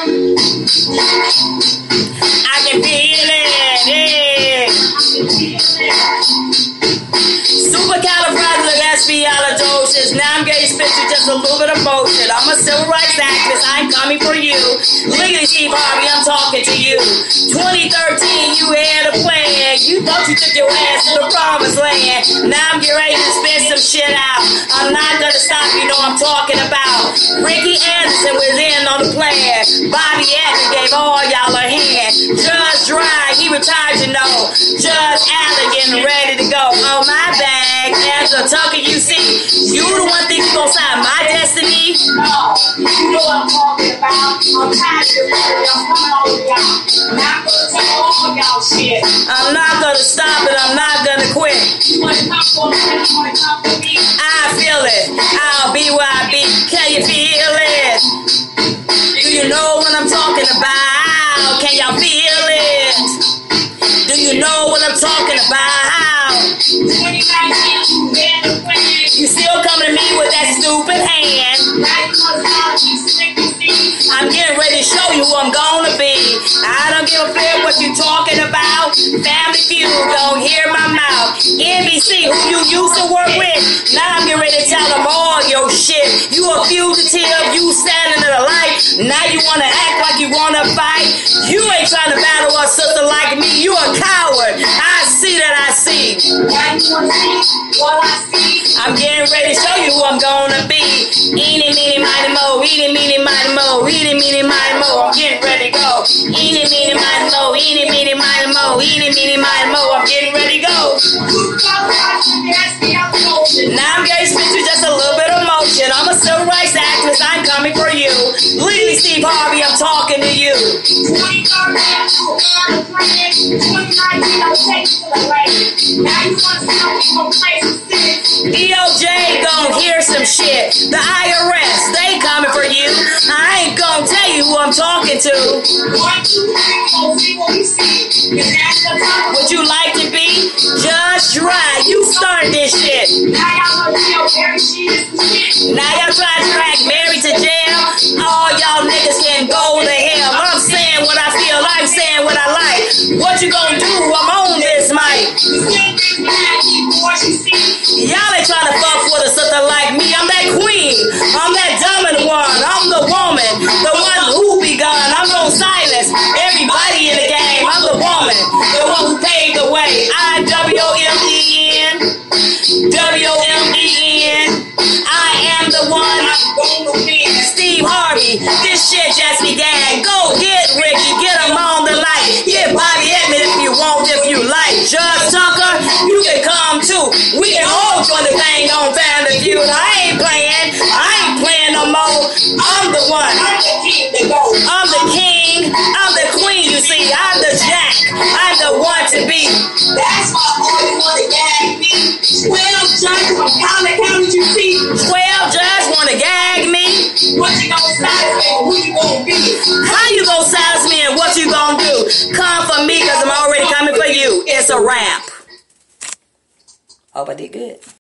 I can feel it. Yeah. Supercalifragilisticexpialidocious. Now I'm getting spit with just a little bit of bullshit. I'm a civil rights activist. I'm coming for you. Legally, Steve Harvey, I'm talking to you. 2013, you had a plan. You thought you took your ass to the promised land. Now I'm getting ready to spit some shit out. I'm not gonna stop. You know I'm talking about. Ricky Anderson was in on the plan. Bobby Evans gave all y'all a hand. Judge Dry, he retired, you know. Judge Allen getting ready to go. Oh, my bag. As a Tucker, you see, you the one think you gonna sign my destiny? No, you know what I'm talking about. I'm tired of this. I'm coming over y'all. I'm not gonna tell all y'all shit. I'm not gonna stop it. I'm not gonna quit. You wanna come for me? You wanna come for me? I feel it. I'll be where I be. Can you feel it? Do you know what I'm talking about? Can y'all feel it? Do you know what I'm talking about? You still coming to me with that stupid hand. I'm getting ready to show you who I'm gonna be. I don't give a flip what you talking about. Family Feud, don't hear my mouth. NBC, who you used to work with. Now I'm getting ready to tell them all your shit. You a fugitive, you standing in the light. Now you wanna act like you wanna fight. You ain't trying to battle a sister like me. You a coward. I see that I see. I'm getting ready to show you who I'm gonna be. Eeny, meeny, miny, mo. Eeny, meeny, miny, mo. Eeny, meeny, miny, mo. I'm getting ready to go. Eeny, meeny, miny, mo. Eeny, meeny, miny, mo. Eeny, meeny, miny, mo. I'm getting ready to go. Now I'm getting spit with just a little bit of motion. I'm a civil rights activist. I'm coming for you. Legally, Steve Harvey, I'm talking to you. DOJ gon' hear some shit. The IRS, they coming for you. I ain't gonna tell you who I'm talking to. Would you like to be Judge Dry? You started this shit. Now y'all trying to drag Mary to jail. All y'all niggas can go to hell. I'm saying what I feel. I'm saying what I like. What you gonna do? I'm on this mic. Y'all ain't trying to fuck with a sister like me. I'm that queen. I'm that dominant one. I'm the woman. The one who begun. I'm gonna silence everybody in the game. I'm the woman. The one who paved the way. I-W-O-M-E-N. W-O-M-E-N. I am the one. Steve Harvey. This shit just began. Go get Ricky. Get him on the light. Get Bobby Edmond if you want, if you like. Judge Tucker, you can come too. We can all join the thing on Family Feud. I ain't playing. I ain't playing no more. I'm the one. I'm the king. I'm the queen, you see. I'm the jack. I'm the one to be. That's why all you want to gag me. 12 judges from County, you see. 12 judges want to gag me. What you gonna silence me and who you gonna be? How you gonna silence me and what you gonna do? Come for me because I'm already coming for you. It's a wrap. Hope I did good.